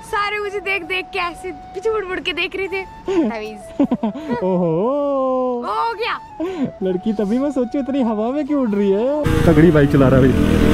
सारे मुझे देख देख के ऐसे पीछे मुड़ के देख रहे थे। ओहो हो गया लड़की, तभी मैं सोचू इतनी हवा में क्यों उड़ रही है। तगड़ी बाइक चला रहा भाई।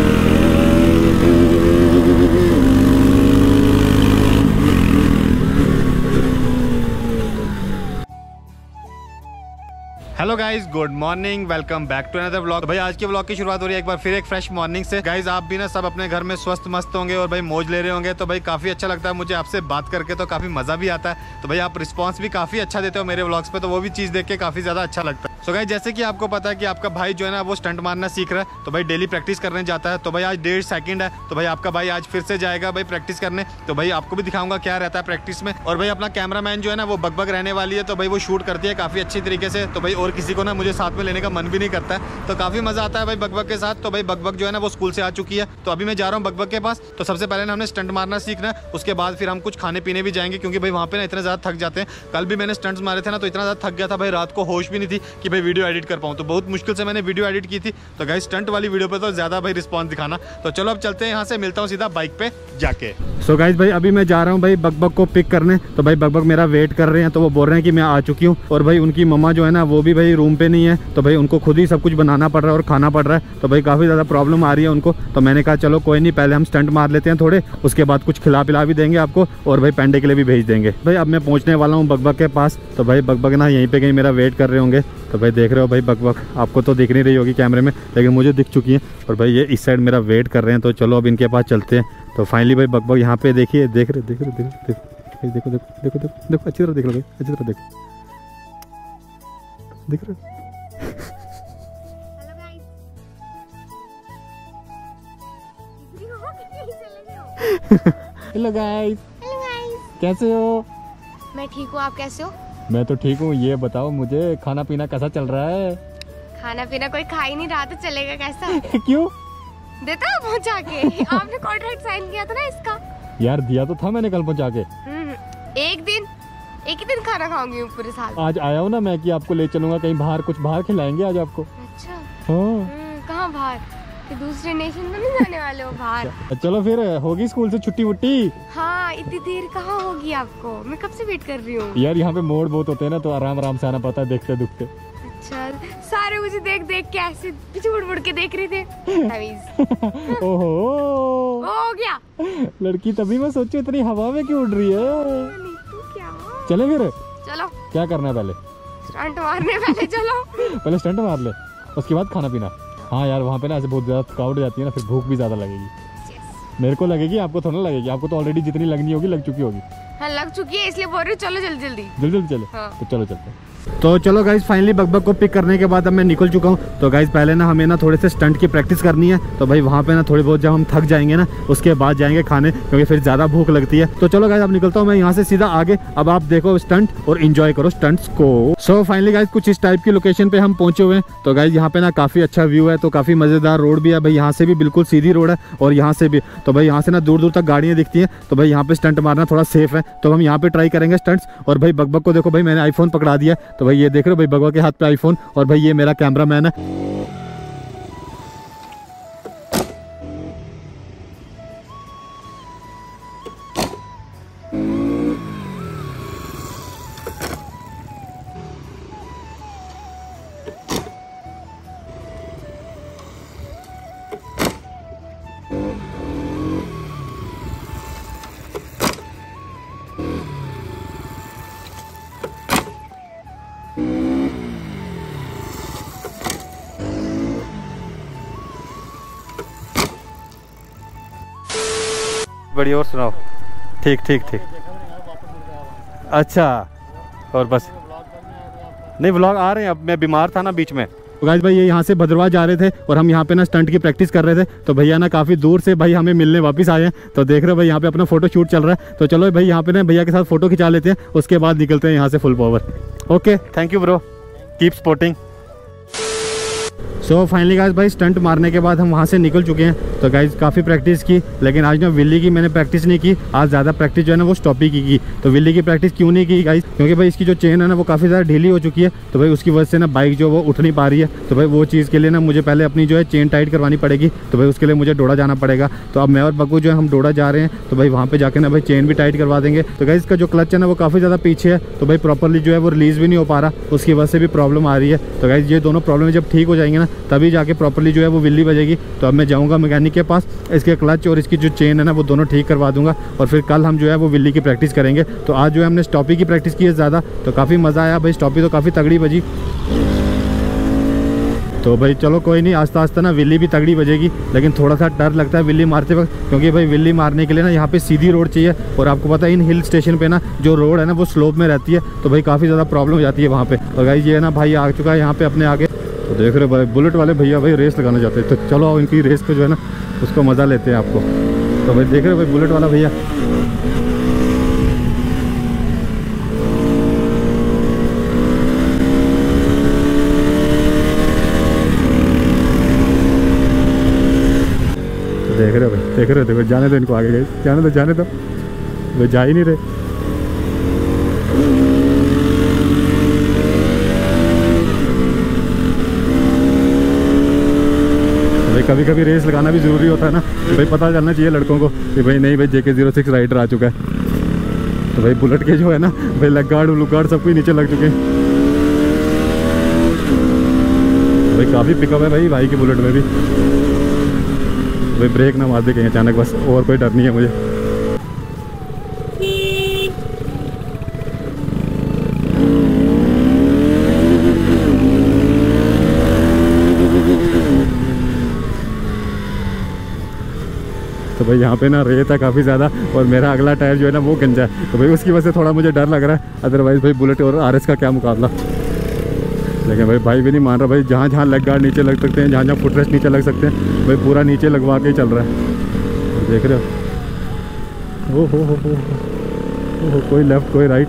Hello guys, good morning, welcome back to another vlog. भाई आज के व्लॉग की शुरुआत हो रही है एक बार फिर एक फ्रेश मॉर्निंग से। गाइज आप भी ना सब अपने घर में स्वस्थ मस्त होंगे और भाई मौज ले रहे होंगे, तो भाई काफी अच्छा लगता है मुझे आपसे बात करके, तो काफी मजा भी आता है। तो भाई आप रिस्पॉन्स भी काफी अच्छा देते हो मेरे व्लॉग्स पे, तो वो भी चीज देख के काफी ज्यादा अच्छा लगता है। सो गाइज जैसे कि आपको पता है कि आपका भाई जो है ना वो स्टंट मारना सीख रहा है, तो भाई डेली प्रैक्टिस करने जाता है। तो भाई आज 1.5 सेकंड है, तो भाई आपका भाई आज फिर से जाएगा भाई प्रैक्टिस करने। तो भाई आपको भी दिखाऊंगा क्या रहता है प्रैक्टिस में। और भाई अपना कैमरामैन जो है ना वो बकबक रहने वाली है, तो भाई वो शूट करती है काफी अच्छी तरीके से। तो भाई और किसी को ना मुझे साथ में लेने का मन भी नहीं करता है, तो काफी मजा आता है भाई बकबक के साथ। तो भाई बकबक जो है ना वो स्कूल से आ चुकी है, तो अभी मैं जा रहा हूँ बकबक के पास। तो सबसे पहले ना हमने स्टंट मारना सीखना है, उसके बाद फिर हम कुछ खाने पीने भी जाएंगे, क्योंकि भाई वहाँ पे ना इतने ज्यादा थक जाते हैं। कल भी मैंने स्टंट्स मारे थे ना, तो इतना ज्यादा थक गया था भाई, रात को होश भी नहीं थी कि भाई वीडियो एडिट कर पाऊँ। तो बहुत मुश्किल से मैंने वीडियो एडिट की थी। तो गाइस स्टंट वाली वीडियो पे तो ज्यादा भाई रिस्पॉन्स दिखाना। तो चलो अब चलते हैं यहाँ से, मिलता हूँ सीधा बाइक पे जाके। सो गाइस भाई अभी मैं जा रहा हूँ भाई बकबक को पिक करने। तो भाई बकबक मेरा वेट कर रहे हैं, तो वो बोल रहे हैं कि मैं आ चुकी हूँ। और भाई उनकी मम्मा जो है ना वो भी भाई रूम पे नहीं है, तो भाई उनको खुद ही सब कुछ बनाना पड़ रहा है और खाना पड़ रहा है। तो भाई काफ़ी ज़्यादा प्रॉब्लम आ रही है उनको। तो मैंने कहा चलो कोई नहीं, पहले हम स्टंट मार लेते हैं थोड़े, उसके बाद कुछ खिला पिला भी देंगे आपको, और भाई पेंडे के लिए भी भेज देंगे। भाई अब मैं पहुँचने वाला हूँ बकबक के पास। तो भाई बकबक ना यहीं पे कहीं मेरा वेट कर रहे होंगे। तो भाई देख रहे हो भाई बकबक आपको तो दिख नहीं रही होगी कैमरे में, लेकिन मुझे दिख चुकी है। और भाई ये इस साइड मेरा वेट कर रहे हैं, तो चलो अब इनके पास चलते हैं। तो फाइनली भाई बकबक यहाँ पे देखिए, देख रहे देखो देखो देखो देखो देखो देखो देखो अच्छी तरह देख लो भाई, अच्छी तरह देखो, देख रहे हेलो गाइस, कैसे हो? मैं ठीक हूँ, आप कैसे हो? मैं तो ठीक हूँ। ये बताओ मुझे खाना पीना कैसा चल रहा है? खाना पीना कोई खा ही नहीं रहा, तो चलेगा कैसा? क्यों? देता हूँ पहुँचा के। आपने कॉन्ट्रैक्ट साइन किया था ना इसका। यार दिया तो था मैंने कल पहुँचा के। एक ही दिन खाना खाऊंगी पूरे साल। आज आया हूँ ना मैं कि आपको ले चलूंगा कहीं बाहर, कुछ बाहर खिलाएंगे आज आपको। अच्छा हाँ। कहाँ बाहर? कि दूसरे नेशन में नहीं जाने वाले हो बाहर? चलो फिर होगी स्कूल से छुट्टी वुट्टी? हाँ इतनी देर कहाँ होगी आपको, मैं कब से वेट कर रही हूँ। यार यहाँ पे मोड़ बहुत होते हैं ना, तो आराम आराम से आना पड़ता है देखते दुखते। अच्छा सारे मुझे देख देख के ऐसे पीछे मुड़ के देख रहे थे। ओहो हो गया लड़की, तभी मैं सोचू इतनी हवा में क्यों उड़ रही है। क्या चले फिर, चलो क्या करना है पहले? स्टंट मारने पहले चलो। पहले स्टंट मार ले, उसके बाद खाना पीना। हाँ यार वहाँ पे ना ऐसे बहुत ज्यादा थकावट हो जाती है ना, फिर भूख भी ज्यादा लगेगी। मेरे को लगेगी, आपको थोड़ा लगेगी, आपको तो ऑलरेडी जितनी लगनी होगी लग चुकी होगी। हाँ लग चुकी है, इसलिए बोल रही हूँ चलो जल्दी जल्दी जल्दी चले। हाँ। तो चलो चलते हैं। तो चलो गाइज फाइनली बकबक को पिक करने के बाद अब मैं निकल चुका हूँ। तो गाइज पहले ना हमें ना थोड़े से स्टंट की प्रैक्टिस करनी है। तो भाई वहाँ पे ना थोड़ी बहुत जब हम थक जाएंगे ना, उसके बाद जाएंगे खाने, क्योंकि फिर ज़्यादा भूख लगती है। तो चलो गाइज अब निकलता हूँ मैं यहाँ से सीधा आगे। अब आप देखो स्टंट और इंजॉय करो स्टंट्स को। सो फाइनली गाइज कुछ इस टाइप की लोकेशन पे हम पहुंचे हुए हैं। तो गाइज यहाँ पे ना काफ़ी अच्छा व्यू है, तो काफ़ी मज़ेदार रोड भी है भाई। यहाँ से भी बिल्कुल सीधी रोड है और यहाँ से भी। तो भाई यहाँ से ना दूर दूर तक गाड़ियाँ दिखती हैं। तो भाई यहाँ पे स्टंट मारना थोड़ा सेफ है, तो हम यहाँ पे ट्राई करेंगे स्टंट्स। और भाई बकबक को देखो भाई, मैंने आईफोन पकड़ा दिया। तो भाई ये देख रहे हो भाई बकबक के हाथ पे आईफोन, और भाई ये मेरा कैमरामैन है। बढ़िया, और सुनाओ? ठीक ठीक ठीक। अच्छा और बस नहीं, व्लॉग आ रहे हैं। अब मैं बीमार था ना बीच में। तो गाइस भाई ये यहाँ से भद्रवाह जा रहे थे और हम यहाँ पे ना स्टंट की प्रैक्टिस कर रहे थे। तो भैया ना काफ़ी दूर से भाई हमें मिलने वापस आए हैं। तो देख रहे हो भाई यहाँ पे अपना फोटो शूट चल रहा है। तो चलो भाई यहाँ पे ना भैया के साथ फोटो खिंचा लेते हैं, उसके बाद निकलते हैं यहाँ से full power. Okay thank you bro, keep supporting. So finally guys भाई स्टंट मारने के बाद हम वहाँ से निकल चुके हैं। तो गाइस काफ़ी प्रैक्टिस की, लेकिन आज ना विल्ली की मैंने प्रैक्टिस नहीं की। आज ज़्यादा प्रैक्टिस जो है ना वो स्टॉपी की। तो विल्ली की प्रैक्टिस क्यों नहीं की गाइस, क्योंकि भाई इसकी जो चेन है ना वो काफ़ी ज़्यादा ढीली हो चुकी है। तो भाई उसकी वजह से ना बाइक जो वो उठ नहीं पा रही है। तो भाई वो चीज़ के लिए ना मुझे पहले अपनी जो है चेन टाइट करवानी पड़ेगी। तो भाई उसके लिए मुझे डोडा जाना पड़ेगा। तो अब मैं और बक्कू जो है हम डोडा जा रहे हैं। तो भाई वहाँ पे जाके ना भाई चेन भी टाइट करवा देंगे। तो गाइस इसका जो क्लच है ना वो काफ़ी ज़्यादा पीछे है। तो भाई प्रॉपरली जो है वो रिलीज़ भी नहीं हो पा रहा, उसकी वजह से भी प्रॉब्लम आ रही है। तो गाइस ये दोनों प्रॉब्लम जब ठीक हो जाएंगे ना तभी जाके प्रॉपरली जो है वो विल्ली बजेगी। तो अब मैं जाऊँगा मैकेनिक के पास, इसके क्लच और इसकी जो चेन है ना वो दोनों ठीक करवा दूंगा। और फिर कल हम जो है वो विल्ली की प्रैक्टिस करेंगे। तो आज जो है हमने स्टॉपी की प्रैक्टिस की है ज़्यादा, तो काफ़ी मज़ा आया भाई। स्टॉपी तो काफ़ी तगड़ी बजी। तो भाई चलो कोई नहीं, आस्ता आस्ता ना विल्ली भी तगड़ी बजेगी। लेकिन थोड़ा सा डर लगता है विल्ली मारते वक्त, क्योंकि भाई विल्ली मारने के लिए ना यहाँ पे सीधी रोड चाहिए। और आपको पता है इन हिल स्टेशन पे ना जो रोड है ना वो स्लोप में रहती है। तो भाई काफ़ी ज़्यादा प्रॉब्लम हो जाती है वहाँ पे। और भाई ये ना भाई आ चुका है यहाँ पे अपने आगे। तो देख रहे हो भाई बुलेट वाले भैया भाई रेस लगाना चाहते हैं। तो चलो इनकी रेस को जो है ना उसको मज़ा लेते हैं आपको। तो भाई देख रहे हो भाई बुलेट वाला भैया। देख रहे हो भाई, देख रहे हो, देखो जाने दो इनको आगे गए, जाने दो भाई, जा ही नहीं रहे। भाई कभी कभी रेस लगाना भी ज़रूरी होता है ना, भाई पता चलना चाहिए लड़कों को कि भाई नहीं भाई JK06 राइडर आ चुका है। तो भाई बुलेट के जो है ना भाई लेग गार्ड उलू गार्ड सब कुछ नीचे लग चुके हैं। भाई काफ़ी पिकअप है भाई की बुलेट में भी। भाई ब्रेक ना मार दे कहीं अचानक, बस और कोई डर नहीं है मुझे। तो भाई यहाँ पे ना रेत है काफ़ी ज़्यादा, और मेरा अगला टायर जो है ना वो गंजा है। तो भाई उसकी वजह से थोड़ा मुझे डर लग रहा है। अदरवाइज़ भाई बुलेट और RS का क्या मुकाबला। लेकिन भाई भी नहीं मान रहा। भाई जहाँ जहाँ लेग गार्ड नीचे लग सकते हैं, जहाँ जहाँ फुट रेस्ट नीचे लग सकते हैं, भाई पूरा नीचे लगवा के ही चल रहा है। देख रहे हो, ओ कोई लेफ्ट कोई राइट।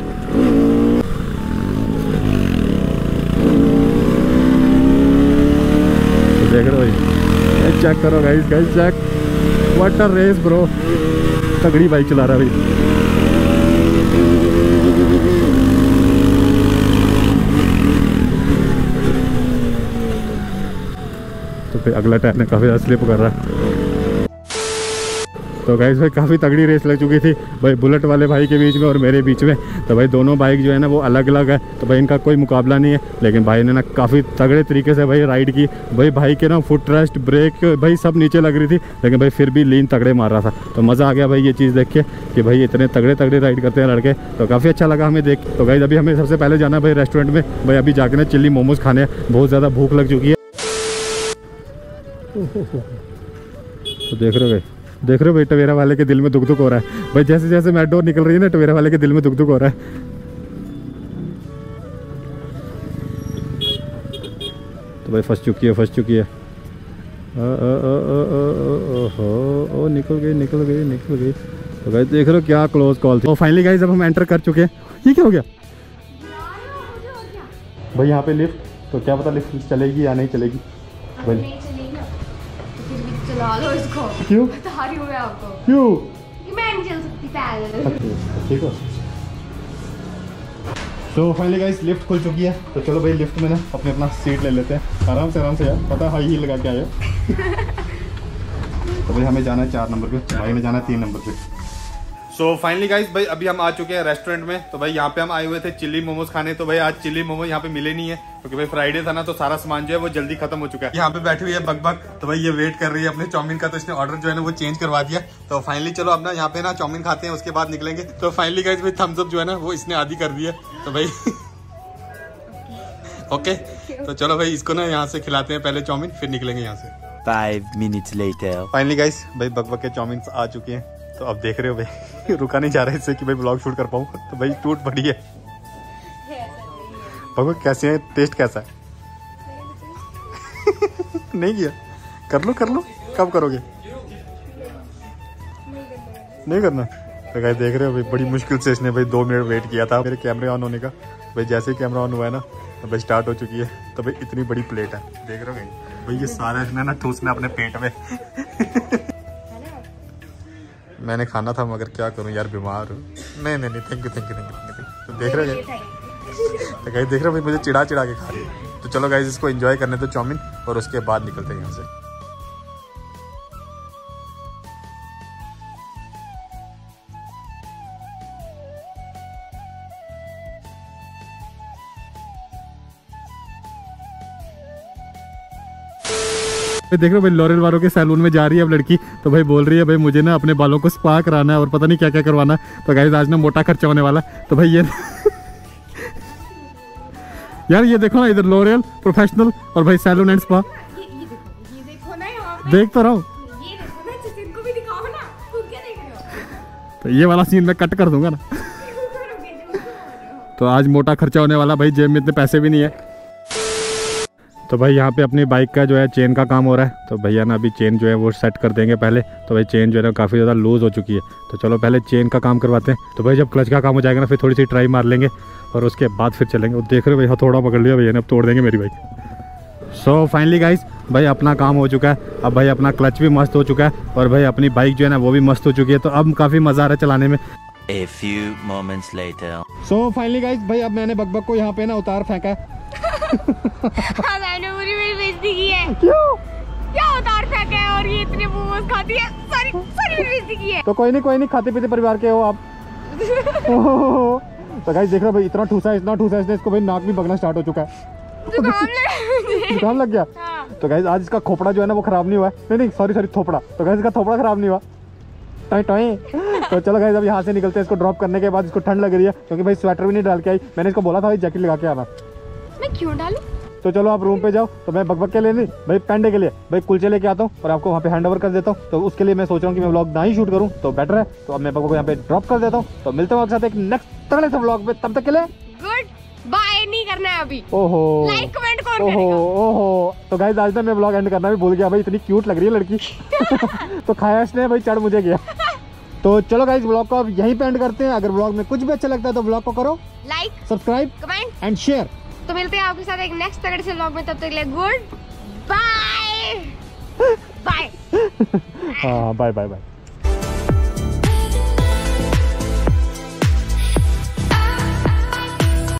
तो देख रहे हो भाई, चेक करो guys check, what a race bro. तगड़ी बाइक चला रहा है भाई। तो फिर अगला टायर ने काफ़ी ज़्यादा स्लिप कर रहा है। तो गाइस भाई काफ़ी तगड़ी रेस लग चुकी थी भाई बुलेट वाले भाई के बीच में और मेरे बीच में। तो भाई दोनों बाइक जो है ना वो अलग अलग है। तो भाई इनका कोई मुकाबला नहीं है। लेकिन भाई ने ना काफ़ी तगड़े तरीके से भाई राइड की। भाई के ना फुट रेस्ट ब्रेक भाई सब नीचे लग रही थी, लेकिन भाई फिर भी लीन तगड़े मार रहा था। तो मज़ा आ गया भाई ये चीज़ देख के कि भाई इतने तगड़े राइड करते हैं लड़के। तो काफ़ी अच्छा लगा हमें देख। तो गाइस अभी हमें सबसे पहले जाना भाई रेस्टोरेंट में। भाई अभी जाके ना चिल्ली मोमोज खाने, बहुत ज़्यादा भूख लग चुकी है। तो देख रहे हो भाई टवेरा वाले के दिल में दुख हो रहा है। भाई जैसे जैसे मेट्रो निकल रही है ना टवेरा वाले के दिल में दुख हो रहा है। तो भाई फंस चुकी है। ओ निकल गई। तो भाई देख रहे हो क्या क्लोज कॉल थी। तो फाइनली गाइस जब हम एंटर कर चुके हैं। ये क्या हो गया भाई यहाँ पे लिफ्ट। तो क्या पता लिफ्ट चलेगी या नहीं चलेगी भाई। चला लो इसको। क्यों? बता रही हूँ मैं आपको। क्यों? मैं नहीं चल सकती पैदल। ठीक है। तो फाइनली गाइस लिफ्ट खुल चुकी है। तो चलो भाई लिफ्ट में ना अपना सीट ले लेते हैं आराम से यार। पता हाई हील लगा के आए। तो भाई हमें जाना है 4 नंबर पे, भाई ने जाना है 3 नंबर पे। सो फाइनली गाइस भाई अभी हम आ चुके हैं रेस्टोरेंट में। तो भाई यहाँ पे हम आए हुए थे चिल्ली मोमोज खाने। तो भाई आज चिल्ली मोमोज यहाँ पे मिले नहीं है, क्योंकि भाई फ्राइडे था ना, तो सारा सामान जो है वो जल्दी खत्म हो चुका है। यहाँ पे बैठी हुई है बग। तो भाई ये वेट कर रही है अपने चाउमीन का। तो इसने ऑर्डर जो है ना वो चेंज करवा दिया। तो फाइनली चलो अब ना यहाँ पे ना चाउमीन खाते हैं, उसके बाद निकलेंगे। तो फाइनली गाइस भाई थम्स अप जो है ना वो इसने आधी कर दी है। तो भाई ओके तो चलो भाई इसको ना यहाँ से खिलाते हैं पहले चाउमीन, फिर निकलेंगे यहाँ से। 5 minutes later. फाइनली गाइस भाई बग के चाउमीन आ चुके हैं। तो अब देख रहे हो भाई रुका नहीं जा रहा है इससे कि भाई ब्लॉग शूट कर पाऊँ। तो भाई टूट पड़ी है। बग कैसे है, टेस्ट कैसा है? नहीं किया? कर लो कब करोगे? नहीं करना। तो गाइस देख रहे हो भाई बड़ी मुश्किल से इसने भाई 2 मिनट वेट किया था मेरे कैमरे ऑन होने का। भाई जैसे ही कैमरा ऑन हुआ है ना तो भाई स्टार्ट हो चुकी है। तो भाई इतनी बड़ी प्लेट है, देख रहे हो भाई, ये सारा इसने ना ठूसना अपने पेट में। मैंने खाना था मगर क्या करूं यार, बीमार हूँ। नहीं नहीं नहीं, thank you thank you thank you. तो देख रहे हो तो गाइस, देख रहे हो भाई मुझे चिढ़ा चिढ़ा के खा रही है। तो चलो गाइस, इसको एंजॉय करने दो चाउमीन, और उसके बाद निकलते हैं यहाँ से। देख रहे हो भाई, लॉरेल वालों के सैलून में जा रही है अब लड़की। तो भाई बोल रही है भाई मुझे ना अपने बालों को स्पा कराना है और पता नहीं क्या क्या करवाना है। तो गाइस आज ना मोटा खर्चा होने वाला। तो भाई ये यार ये देखो ना, इधर लॉरेल प्रोफेशनल और भाई सैलून एंड स्पा। ये देखो ना, यहाँ पे देख तो रहा हूँ। ये देखो ना, जिसको इनको भी दिखाओ ना, खुद क्या देख रहे हो? तो ये वाला सीन मैं कट कर दूंगा ना। तो आज मोटा खर्चा होने वाला भाई, जेब में इतने पैसे भी नहीं है। तो भाई यहाँ पे अपनी बाइक का जो है चेन का काम हो रहा है। तो भैया ना अभी चेन जो है वो सेट कर देंगे पहले। तो भाई चेन जो है ना काफ़ी ज़्यादा लूज़ हो चुकी है। तो चलो पहले चेन का काम करवाते हैं। तो भाई जब क्लच का काम हो जाएगा ना, फिर थोड़ी सी ट्राई मार लेंगे और उसके बाद फिर चलेंगे। वो देख रहे हो भैया, थोड़ा पकड़ लिया भैया ने, अब तोड़ देंगे मेरी बाइक। सो फाइनली गाइस, भाई अपना काम हो चुका है। अब भाई अपना क्लच भी मस्त हो चुका है और भाई अपनी बाइक जो है ना वो भी मस्त हो चुकी है। तो अब काफ़ी मज़ा आ रहा है चलाने में। A few moments later. So finally guys, भाई अब मैंने बकबक को यहाँ पे ना उतार फेंका है। हाँ, मैंने पूरी मेरी बेइज्जती की है। क्यों? क्या उतार फेंका है, और ये इतने मोमोज खाती है, सारी मेरी बेइज्जती की है। तो कोई नहीं, खाते पीते परिवार के हो आप। तो गाइस देख रहे हो भाई, इतना ठूसा इसने, इसको भाई नाक भी बगना स्टार्ट हो चुका है। जुकाम लग गया। हाँ। तो गाइस आज इसका खोपड़ा जो है ना वो खराब नहीं हुआ है। नहीं सॉरी थोपड़ा। तो गाइस इसका थोपड़ा खराब नहीं हुआ। तो चलो गाइस अब यहाँ से निकलते हैं। इसको ड्रॉप करने के बाद, इसको ठंड लग रही है क्योंकि भाई स्वेटर भी नहीं डाल के आई। मैंने इसको बोला था भाई जैकेट लगा के आना। मैं क्यों डालूं? तो चलो आप रूम पे जाओ। तो मैं बकबक के लिए नहीं भाई, पेंडे के लिए भाई कुलचे लेके आता हूँ और आपको वहाँ पे हैंड ओवर कर देता हूँ। तो उसके लिए मैं सोच रहा हूँ कि मैं व्लॉग ना ही शूट करूँ तो बेटर है। तो अब मैं बकबक को यहाँ पे ड्रॉप कर देता हूँ। तो मिलते हैं आपके साथ एक नेक्स्ट तगड़े से व्लॉग में, तब तक के लिए गुड बाय। नहीं करना है अभी। ओहो, लाइक कमेंट कौन करेगा? ओहो। तो गाइस आज ना मैं व्लॉग एंड करना भी भूल गया भाई, इतनी क्यूट लग रही है लड़की। तो खाया इसने भाई, चढ़ मुझे गया। तो चलो गाइस व्लॉग को अब यहीं पे एंड करते हैं। अगर व्लॉग में कुछ भी अच्छा लगता है तो व्लॉग को करो like, subscribe, comment and share. तो मिलते हैं आपके साथ एक नेक्स्ट तगड़े से व्लॉग में, तब तक के लिए गुड बाय। बाय। हाँ बाय बाय बाय।